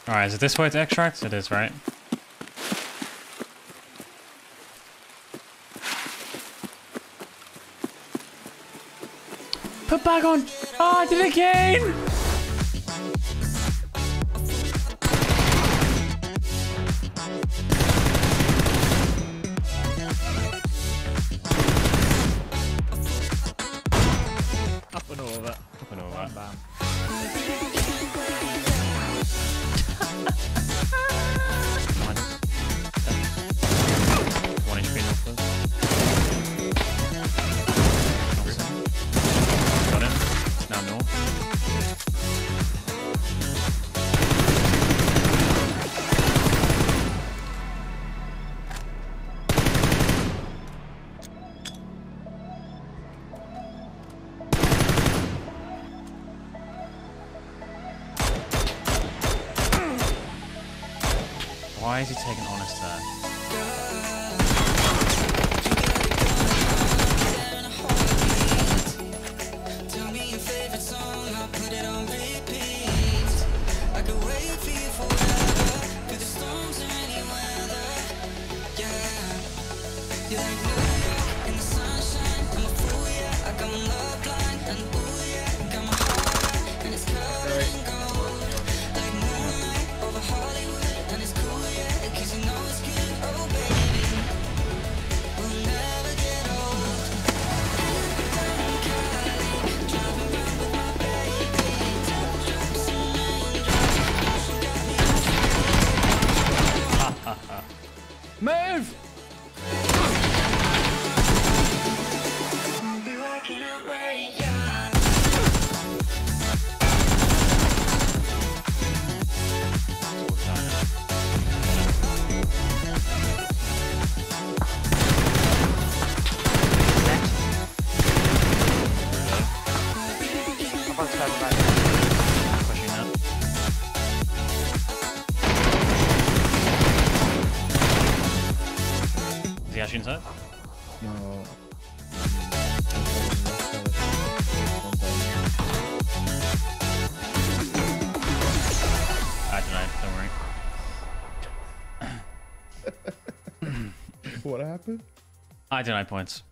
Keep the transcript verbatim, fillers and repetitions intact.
Alright, is it this way to extract? It is, right? Put back on! Oh, I did it again! Up and over. Up and over. Bam. One H P north. Got him. Now north. Why is he taking honest there? Move! Pushing that. Is he actually inside? No. I denied, don't worry. What happened? I denied points.